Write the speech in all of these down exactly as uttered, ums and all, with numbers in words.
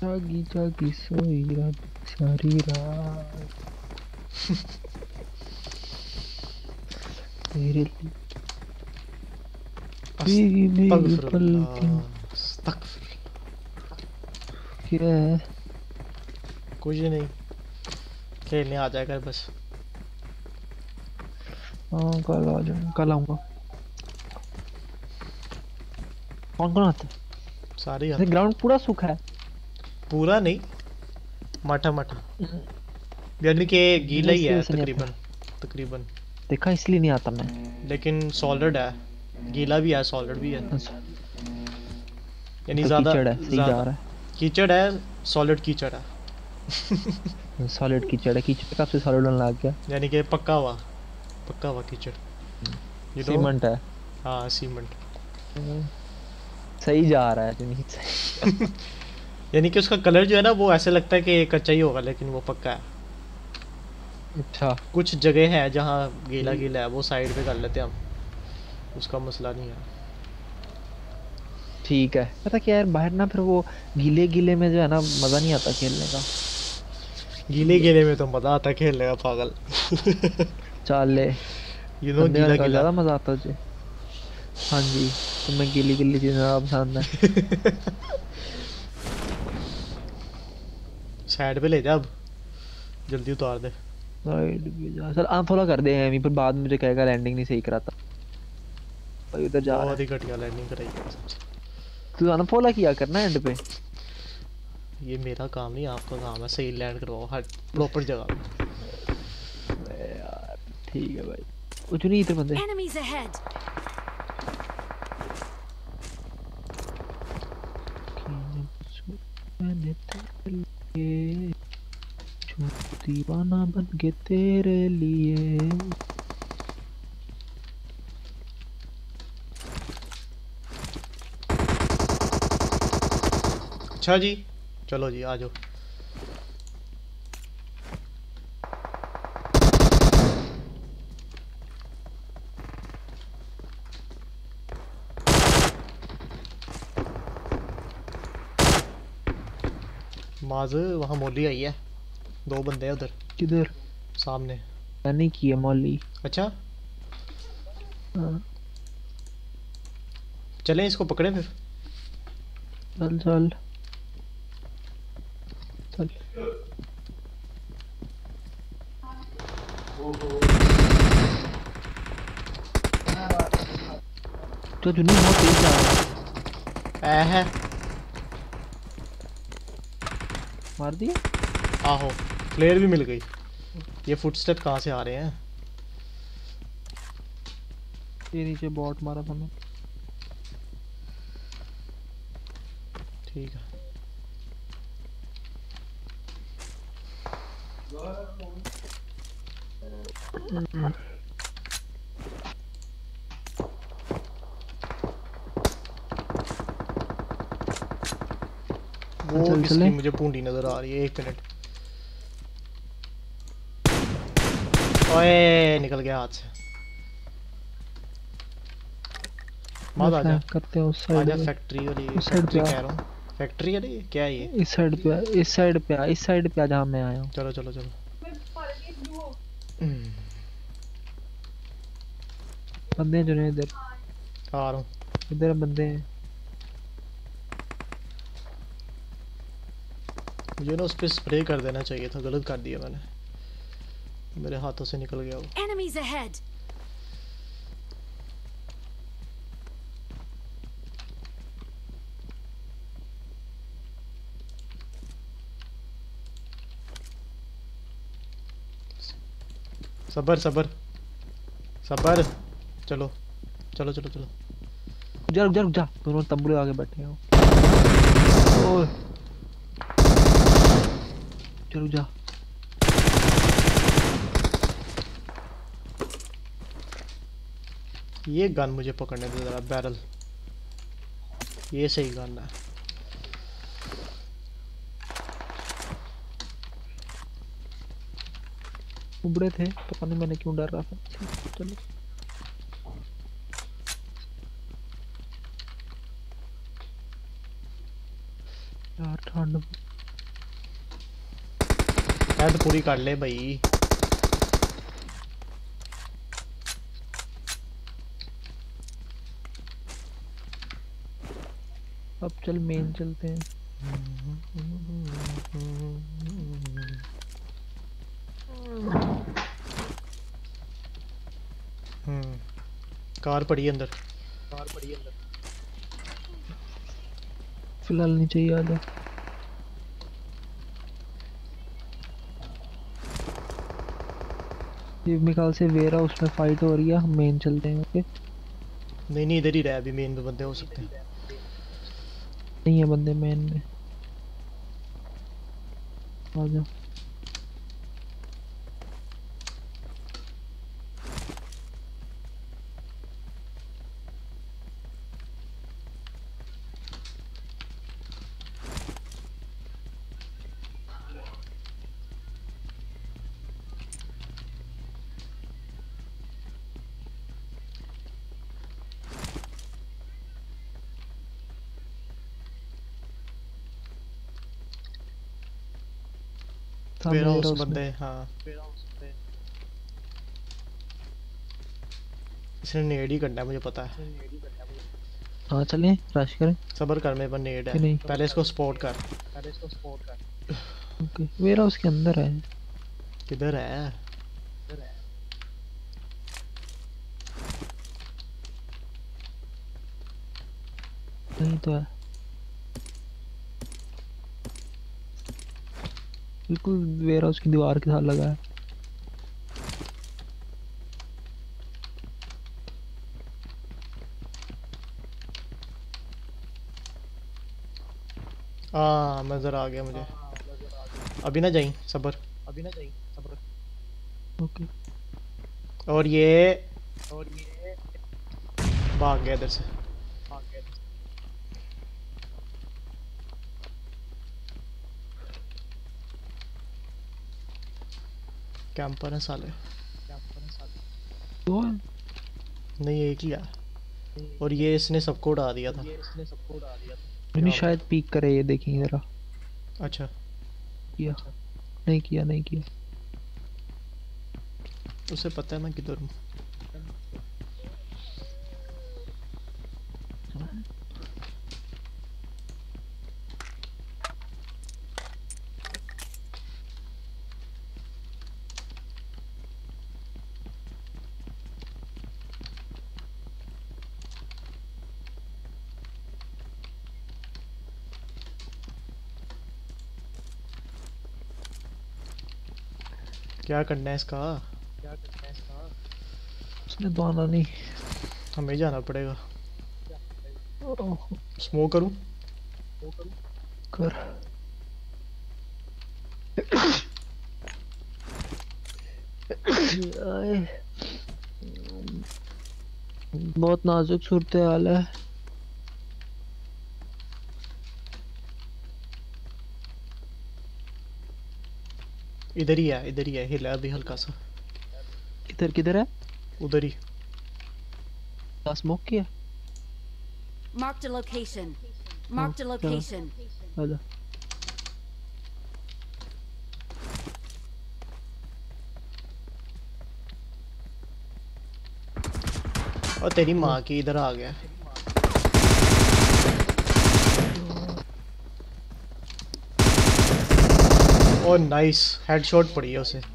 जागी जागी सोई रात सारी रात तेरे लिए भीगी भीगी पलकें। क्या है? कुछ नहीं, खेलने आ जाएगा बस। हाँ कल आ जाऊंगा, कल आऊंगा। कौन कौन आता सारे है? आते हैं। ग्राउंड पूरा सूखा है। पूरा नहीं, माठा माठा, यानी कि गीला देखा ही इसलिए है वैसे नहीं आता। तकरीबन तकरीबन। देखा इसलिए नहीं आता मैं। लेकिन सॉलिड है, गीला भी है सॉलिड भी है, अच्छा यानी तो ज़्यादा कीचड़ है, सही जा ज़्यादा रहा कीचड़ है, सॉलिड कीचड़ है। है। सॉलिड कीचड़ है, कीचड़ कब से सॉलिड होने लग गया। यानी कि पक्का हुआ, पक्का हुआ कीचड़, यू नो। सीमेंट है। हाँ सीमेंट। हम्म, सही जा रहा है जुनीत, सही। यानी कि उसका कलर जो है ना वो ऐसे लगता है कि कच्चा ही होगा, लेकिन वो पक्का है। अच्छा कुछ जगह है जहाँ गीला गीला है, वो साइड पे कर लेते हैं हम, उसका मसला नहीं है। ठीक है। पता क्या यार, बाहर ना फिर वो गीले गीले में जो है ना मजा नहीं आता खेलने का। गीले गीले में तो मज़ा आता है खेलने का, पागल। चल ले। यू नो बंदे गीला का गीला। ज्यादा मजा आता है तुझे। हाँ जी, तुम्हें गीली गीली चीजें ज्यादा पसंद है। साइड पे ले जा अब, जल्दी उतार दे। साइड भी जा सर, अनफॉलो कर दे हैं फिर बाद में मुझे कहेगा लैंडिंग नहीं सही कराता। भाई उधर जा रहा बहुत है। ही घटिया लैंडिंग कराई है। तू अनफॉलो किया करना एंड पे। ये मेरा काम नहीं, आपका काम है, सही लैंड करवाओ हर प्रॉपर जगह पे। अबे यार ठीक है भाई। कुछ नहीं इधर बंदे। Enemies ahead. मैंने तेरे लिए जो दीवाना बन के तेरे लिए। अच्छा जी, चलो जी आ जाओ। माज वहाँ मोली आई है, दो बंदे हैं उधर किधर? सामने। मैंने की है मौली। अच्छा हाँ, चलें इसको पकड़े फिर। चल चल चल। तो जुनी बहुत तेज जा रहा है। ऐ है, मार दिया। आहो फ्लेयर भी मिल गई। ये फुटस्टेप कहाँ से आ रहे हैं? ये नीचे बॉट मारा था मैं। ठीक है। वो चल किसकी चले। मुझे पूंडी नजर आ रही है, एक मिनट। ओए निकल गया हाथ से। मैं मत आजा, फ्लैंक करते हैं उस साइड आजा पे। फैक्ट्री वाली, उस साइड पे फैक्ट्री आ। कह रहा हूँ। फैक्ट्री है ये, क्या है ये? इस साइड पे आ, इस साइड पे आ, इस साइड पे आ जहाँ मैं आया हूँ। चलो चलो चलो। बंदे हैं जो नहीं इधर। आ रहा हूँ। इधर बंदे हैं। मुझे ना उस पर स्प्रे कर देना चाहिए था, गलत कर दिया मैंने, मेरे हाथों से निकल गया वो। Enemies ahead. सबर सबर सबर। चलो चलो चलो चलो। जा रुक जा रुक जा, दोनों तंबू लगा के बैठे हो। ओए जा रुक जा। ये गन मुझे पकड़ने दे जरा, बैरल, ये सही गन है। उबड़े थे, पता नहीं मैंने क्यों डर रहा था। चलो यार ठंड हेड पूरी कर ले भाई। अब चल मेन चलते हैं। हम्म कार पड़ी है अंदर। फिलहाल नहीं चाहिए, आजा। ये मेरे ख्याल से वेरा उसमें फाइट हो रही है, हम मेन चलते हैं। ओके। नहीं नहीं, इधर ही रहा, अभी मेन पे बंदे हो सकते हैं। नहीं है बंदे मेन में, आजा। वेयर सामने वेरा हाउस उसमें। बंदे, हाँ। इसने नेड ही करना है, मुझे पता है। हाँ चलें, रश करें सबर कर, मेरे पर नेड है। कि नहीं? पहले इसको स्पॉट कर। ओके, वेरा उसके अंदर है। किधर है? नहीं तो है, बिल्कुल वेरा उसकी दीवार के साथ लगा है। हाँ नजर आ गया मुझे। अभी ना जाई, सबर। ओके। और ये भाग गया इधर से। कैंपर है साले। तो है। नहीं, एक ही है। और ये इसने सबको उड़ा दिया था। नहीं, क्या शायद बता। पीक करे, ये देखेंगे जरा। अच्छा। किया? नहीं किया, नहीं किया। उसे पता है मैं किधर हूँ। क्या करना है इसका? उसने तो आना नहीं। हमें जाना पड़ेगा। ओह, स्मोक करूँ? कर। आए, बहुत नाजुक सूरत हाल है। इधर ही है, इधर ही है, हिला अभी हल्का सा। किधर किधर है? उधर ही। स्मोक किया? Marked a location. हाँ Marked a चलो, location. आजा। और तेरी हाँ, माँ की, इधर आ गया। और नाइस हेडशॉट पड़ी है उसे।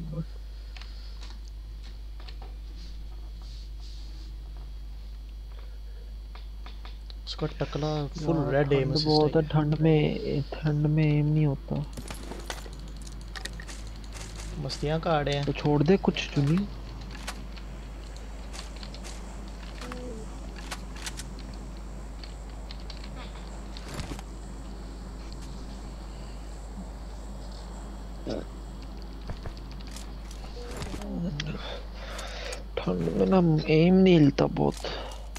उसका टकला फुल यार रेड एम ठंड असिस्ट आई बहुत है, है। ठंड में ठंड में एम नहीं होता। मस्तियाँ काट रहे हैं। तो छोड़ दे कुछ चुनी। ठंड में ना एम नहीं हिलता बहुत।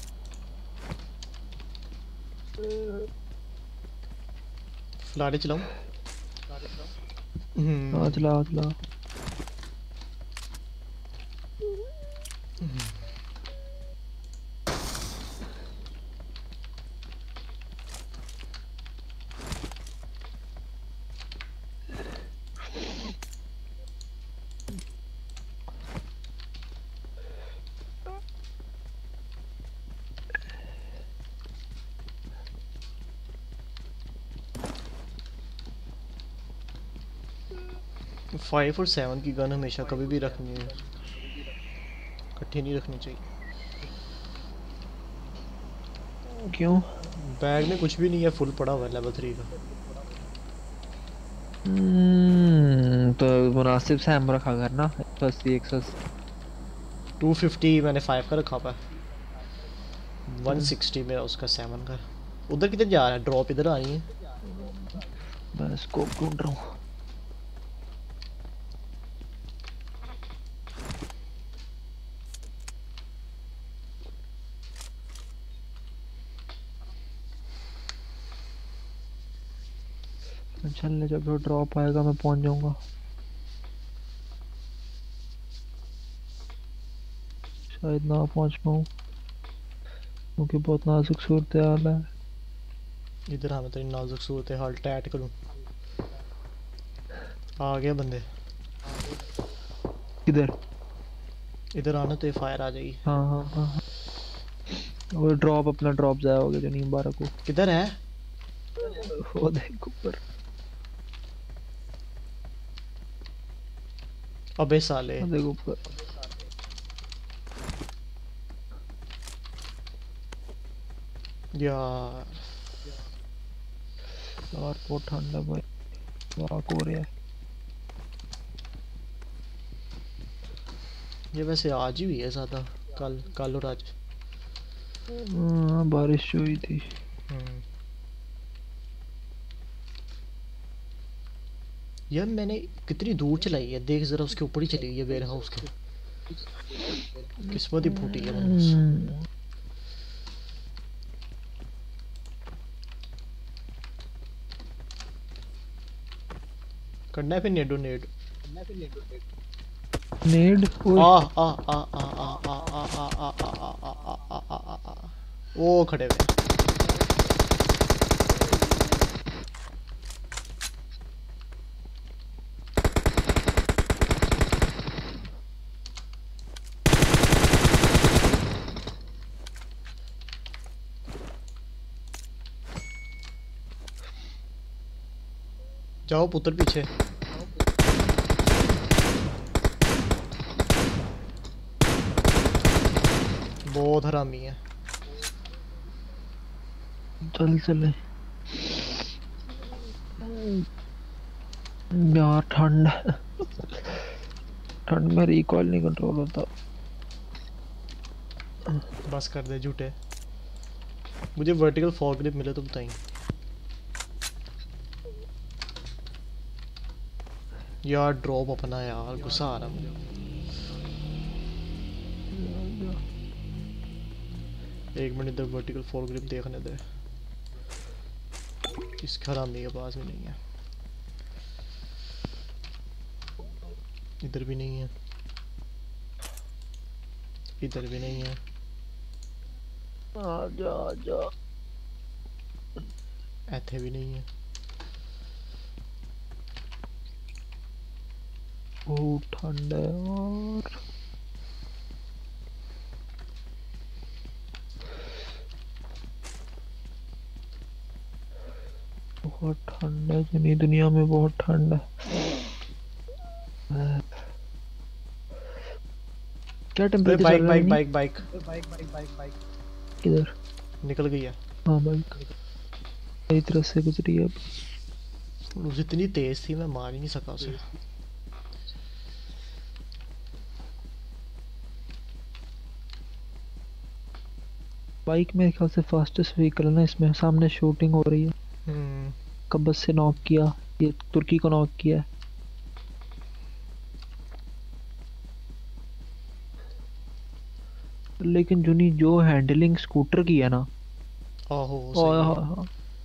फ्लारे चलाऊं? हाँ हम्म। चला चला। फाइव और सेवन की गन हमेशा कभी भी रखनी है, इकट्ठी नहीं रखनी चाहिए। क्यों? बैग में कुछ भी नहीं है, फुल पड़ा हुआ है लेवल थ्री का। हम्म, तो मुनासिब से हम रखा करना एक सौ अस्सी एक सौ अस्सी। टू फिफ्टी मैंने फाइव का रखा हुआ है, वन सिक्सटी मेरा उसका सेवन का। उधर किधर जा रहा है? ड्रॉप इधर आ रही है। मैं स्कोप ढूंढ रहा हूँ। चलने जब वो ड्रॉप आएगा मैं पहुंच जाऊंगा। शायद ना पहुंच पाऊँ क्योंकि बहुत नाजुक सूरत हाल है। इधर हाँ, मैं तेरी नाजुक सूरत हाल टैट करूँ। आ गया बंदे। किधर? इधर आना तो ये फायर आ जाएगी। हाँ हाँ हाँ हाँ। वो ड्रॉप अपना ड्रॉप जाया होगा जो नीम बारह को। किधर है? वो देख ऊपर। अबे साले। वो देख ऊपर। यार यार बहुत ठंडा भाई, वाक हो रहा है। ये वैसे आज ही हुई है ज़्यादा, कल कल और आज। हाँ, बारिश हुई थी। हम्म। यार मैंने कितनी दूर चलाई है, देख जरा, उसके ऊपर ही चली गई है वेयर हाउस के। किस्मत ही फूटी है मैंने बस। हम्म, करना है फिर नेडो नेड। नेड आ आ आ आ आ आ आ आ आ आ आ आ आ आ आ आ। वो खड़े हुए हैं। जाओ पुत्र पीछे। बहुत हरामी है। चल चले यार। ठंड ठंड में रिकॉइल नहीं कंट्रोल होता। बस कर दे झूठे। मुझे वर्टिकल फॉरग्रिप मिले तो बताइए। यार ड्रॉप अपना यार, गुस्सा आ रहा मुझे। एक मिनट इधर वर्टिकल फॉरग्रिप देखने दे। इस हरामी के पास भी नहीं है। इधर भी नहीं है, इधर भी नहीं है। आजा आजा। ऐथे भी नहीं है। बहुत ठंड है यार। बहुत ठंड है जनी दुनिया में, बहुत ठंड है। क्या टेम्परेचर बाइक चल रहा है? बाइक बाइक बाइक किधर? निकल गई है। हाँ बाइक मेरी तरफ से गुजरी है अब। मुझे इतनी तेज थी मैं मार ही नहीं सका उसे। बाइक मेरे ख्याल से फास्टेस्ट व्हीकल है ना इसमें। सामने शूटिंग हो रही है। हम्म। कब्बस से नॉक किया, ये तुर्की को नॉक किया। लेकिन जुनी जो हैंडलिंग स्कूटर की है ना, आहो ओ, सही है। हाँ, हाँ।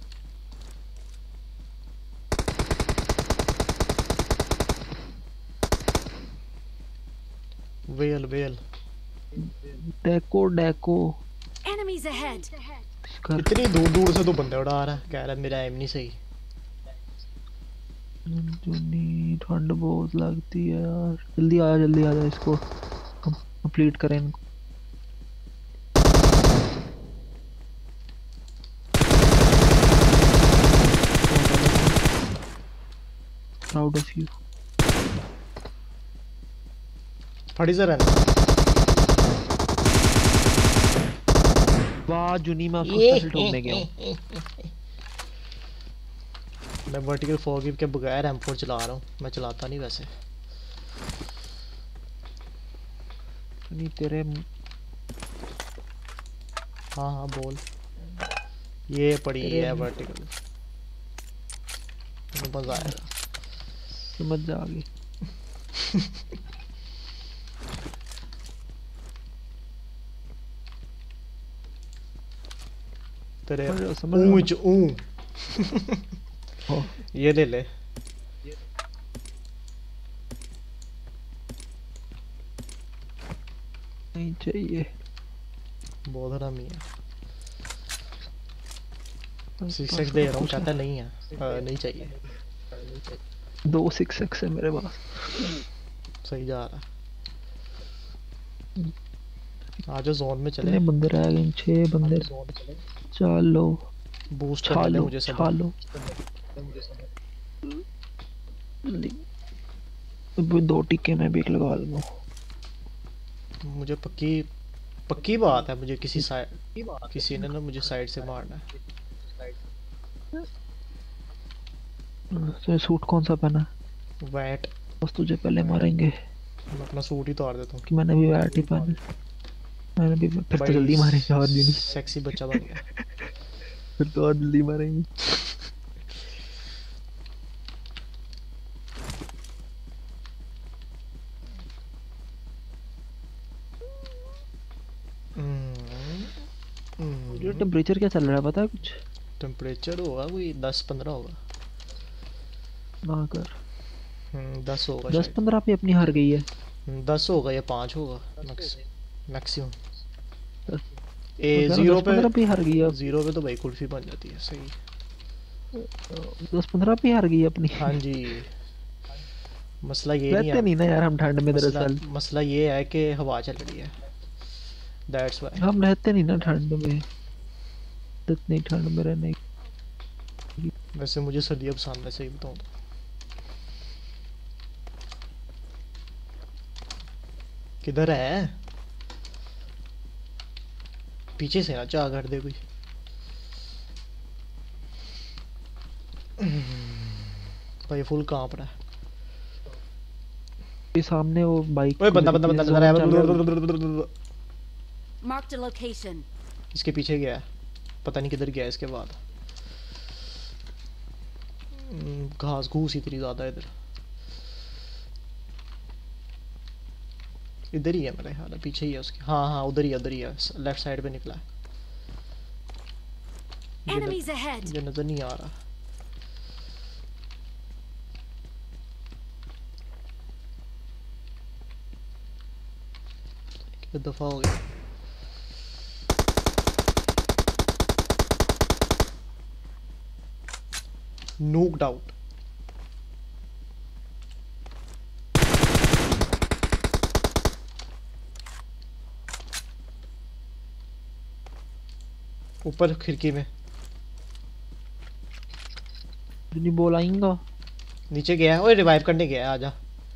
Well well. डेको डेको Enemies ahead. कर। इतनी दूर दूर से तो बंदे उड़ा रहा है, कह रहा है मेरा एम नहीं सही। जुनी ठंड बहुत लगती है यार। जल्दी आजा जल्दी आजा, इसको कंप्लीट करें इनको। Proud of you. फटी से रहना। वाह जुनी, मैं उसको स्पेशल ठोकने गया हूँ। मैं वर्टिकल फॉरगिव के बगैर एम फोर चला रहा हूँ, मैं चलाता नहीं वैसे। नहीं तेरे हाँ हाँ बोल। ये पड़ी तेरे है वर्टिकल, मजा आएगा। समझ जा आगे। तेरे समझ रहा समझ रहा ऊंच ऊं। हो। ये ले ले। नहीं चाहिए। बहुत हरामी है। बस सिक्स बस एक्स दे और रहा हूँ, कुछ कहता नहीं है। आ, नहीं चाहिए। नहीं। दो सिक्स एक्स है मेरे पास। सही जा रहा है। आज जोन में चले। कितने बंदे रह गए? छह बंदे। चलो बूस्ट करने दे छालो मुझे सब। छालो। अब दो टिक्के मैं भी एक लगा लूँ। मुझे पक्की पक्की बात है, मुझे किसी साइड किसी ने ना मुझे साइड से मारना है। तो सूट कौन सा पहना? वैट। बस तुझे पहले मारेंगे। मैं अपना सूट ही तोड़ देता हूँ। कि मैंने भी वैट ही पहना। मैंने भी, फिर तो बड़ी जल्दी मारेंगे और भी नहीं। सेक्सी बच्चा बन गया। फिर तो और जल्दी मारेंगे। जो टेम्परेचर क्या चल रहा है पता है कुछ? टेम्परेचर होगा कोई दस पंद्रह होगा। ना कर। हम्म दस होगा दस शायद। पंद्रह पे अपनी हार गई है। हम्म, दस होगा या पाँच होगा मैक्सिमम। दस ए वगैरह जीरो दस पे पंद्रह पे हार गई है। जीरो पे तो भाई कुल्फी बन जाती है। सही। दस पंद्रह पे हार गई है अपनी। हाँ जी। मसला ये नहीं रहते है। नहीं ना यार हम ठंड में मसला दरअसल। मसला ये है कि हवा चल रही है। That's why. हम रहते नहीं ना ठंड में। इतनी ठंड में रहने की। वैसे मुझे सर्दियाँ पसंद है, सही बताऊँ तो। किधर है? पीछे से ना चाह कर दे कोई। भाई फुल कांप रहा है। ये सामने वो बाइक। ओए बंदा बंदा बंदा नजर आया। Marked a location. इसके पीछे गया है, पता नहीं किधर गया इसके बाद। हम्म, घास घूस इतनी ज्यादा है इधर। इधर ही है मेरे ख्याल है, पीछे ही है उसके। हाँ हाँ उधर ही है, उधर ही है, लेफ्ट साइड पे निकला है। ये न- Enemies ahead. ये नजर नहीं आ रहा। कितने दफा हो गया। Knocked out. ऊपर खिड़की में। नहीं बोल आएगा। नीचे गया है। ओए रिवाइव करने गया है, आजा।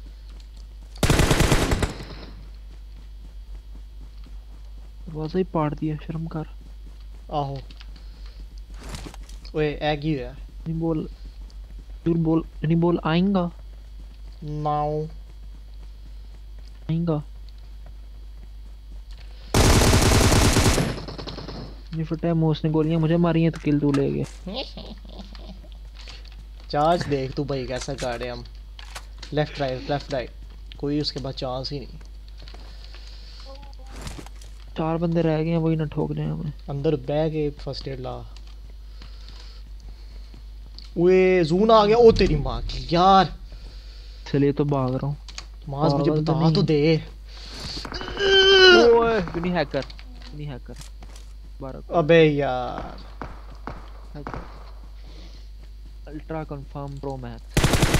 दरवाजा ही पाड़ दिया, शर्म कर। आहो। ओए एग ही है। नहीं बोल। झूठ बोल नहीं बोल आएगा। नाउ आएगा। नहीं फटा है मुंह, उसने गोलियां मुझे मारी हैं तो किल तू ले गया। चार्ज देख तू भाई कैसा कर रहे हम। लेफ्ट राइट लेफ्ट राइट, कोई उसके बाद चांस ही नहीं। चार बंदे रह गए हैं, वही ना ठोक जाए हमें। अंदर बैग है, फर्स्ट एड ला। ओए जून आ गया। ओ तेरी माँ की यार। चलिए तो भाग रहा हूँ। माज मुझे पागल तो बता तो नहीं। दे। ओए तू नहीं हैकर, तू नहीं हैकर। बारह अबे यार। Ultra confirm pro max.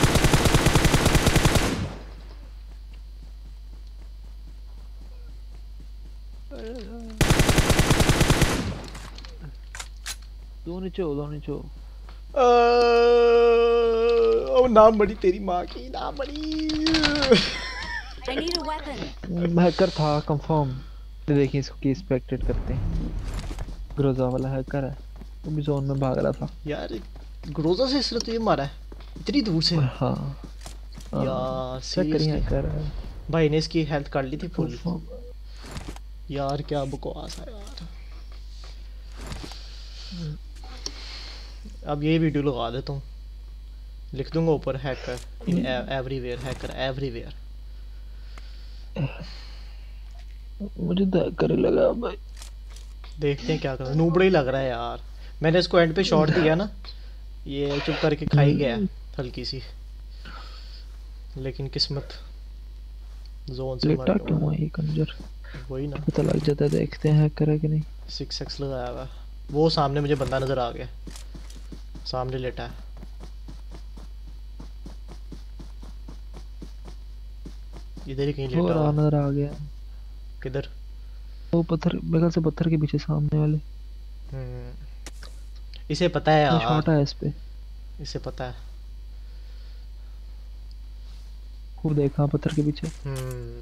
दो नीचे हो, दो नीचे हो। ओ नाम बड़ी तेरी माँ की, नाम बड़ी। I need a weapon. Hacker था कंफर्म। देखिए इसको की एक्सपेक्टेड करते हैं। ग्रोजा वाला हैकर है, वो भी जोन में भाग रहा था। यार ग्रोजा से इसने तो ये मारा है इतनी दूर से। हाँ यार चेक करिए सीरियसली हैकर है भाई ने इसकी हेल्थ कर ली थी फुल। कंफर्म। यार क्या बकवास है यार। अब ये वीडियो लगा देता हूँ, लिख दूंगा ऊपर hacker in everywhere, hacker everywhere. मुझे तो हैकर ही लगा भाई। देखते हैं क्या कर, नूबड़ा ही लग रहा है यार। मैंने इसको एंड पे शॉट दिया ना, ये चुप करके खा ही गया हल्की सी, लेकिन किस्मत जोन से मर लेटा क्यों गया। है ये कंजर? वही ना, पता लग जाता है, देखते हैं हैकर है कि नहीं। सिक्स एक्स लगाया हुआ। वो सामने मुझे बंदा नजर आ गया, सामने लेटा है। इधर ही कहीं वो लेटा हुआ है। नजर आ गया। किधर? वो पत्थर, मेरे ख्याल से पत्थर के पीछे सामने वाले। हम्म, इसे पता है यार, शॉट है इस पे। इसे पता है। खूब देखा पत्थर के पीछे। हम्म,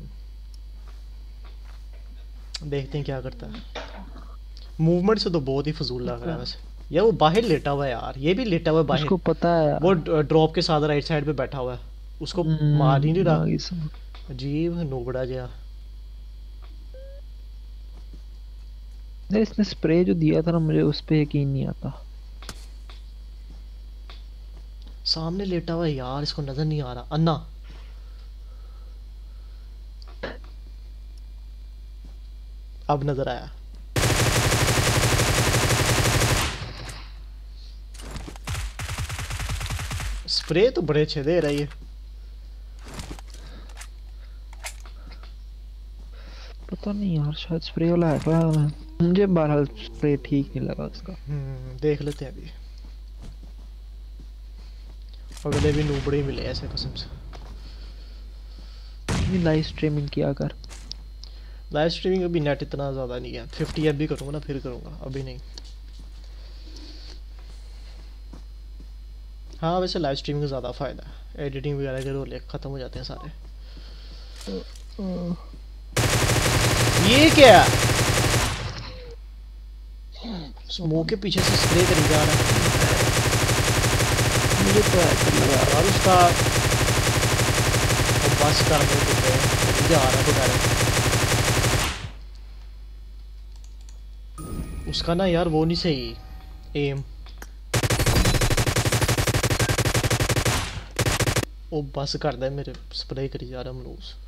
देखते हैं क्या करता है। मूवमेंट से तो बहुत ही फजूल लग रहा है वैसे। यार वो बाहर लेटा हुआ है यार, ये भी लेटा हुआ है बाहर। उसको पता है यार। वो ड्रॉप के साथ राइट साइड पे बैठा हुआ है, उसको हम्म, मार ही नहीं रहा। आगे से। अजीब नूबड़ा जया। नहीं, इसने स्प्रे जो दिया था ना, मुझे उस पे यकीन नहीं आता। सामने लेटा हुआ है यार, इसको नजर नहीं आ रहा। अन्ना अब नजर आया। स्प्रे तो बड़े अच्छे दे रहा है ये। पता नहीं यार, शायद स्प्रे वाला है। मुझे बहरहाल स्प्रे ठीक नहीं लगा उसका। हम्म, देख लेते हैं अभी। अगले भी नूबड़े ही मिले ऐसे कसम से। लाइव स्ट्रीमिंग किया कर। लाइव स्ट्रीमिंग अभी नेट इतना ज़्यादा नहीं है, फिफ्टी एफ भी करूँगा ना फिर करूँगा, अभी नहीं। हाँ वैसे लाइव स्ट्रीमिंग का ज़्यादा फ़ायदा है, एडिटिंग वगैरह के रोल ख़त्म हो जाते हैं सारे। ये क्या स्मोक के पीछे से स्प्रे करी जा रहा है। मुझे तो ऐसा लगा और उसका वो बस कर दे तो जा रहा है डायरेक्ट। उसका ना यार वो नहीं सही एम। वो बस कर दे, मेरे स्प्रे करी जा रहा मनूस।